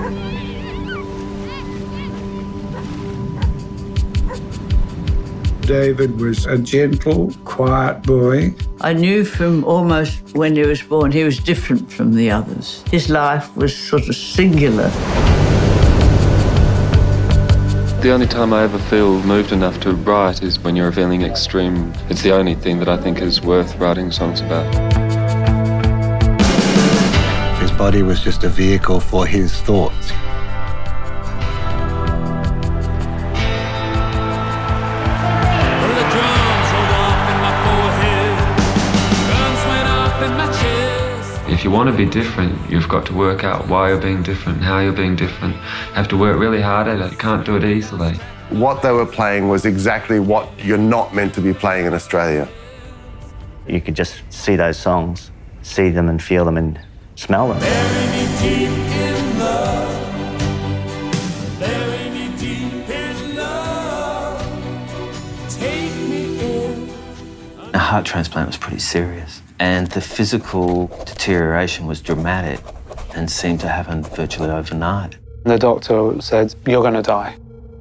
David was a gentle, quiet boy. I knew from almost when he was born, he was different from the others. His life was sort of singular. The only time I ever feel moved enough to write is when you're feeling extreme. It's the only thing that I think is worth writing songs about. His body was just a vehicle for his thoughts. If you want to be different, you've got to work out why you're being different, how you're being different. You have to work really hard at it. You can't do it easily. What they were playing was exactly what you're not meant to be playing in Australia. You could just see those songs, see them and feel them and smell them. Bury me deep in love. Bury me deep in love. Take me in. A heart transplant was pretty serious, and the physical deterioration was dramatic and seemed to happen virtually overnight. The doctor said, "You're going to die."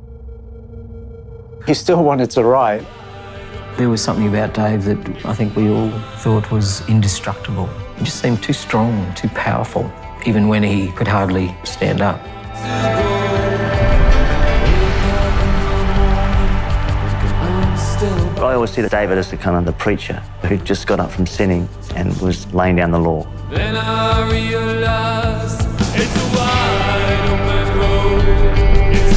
He still wanted to write. There was something about Dave that I think we all thought was indestructible. He just seemed too strong, too powerful, even when he could hardly stand up. I always see David as the kind of the preacher who just got up from sinning and was laying down the law. Then I realized it's a wide open road. It's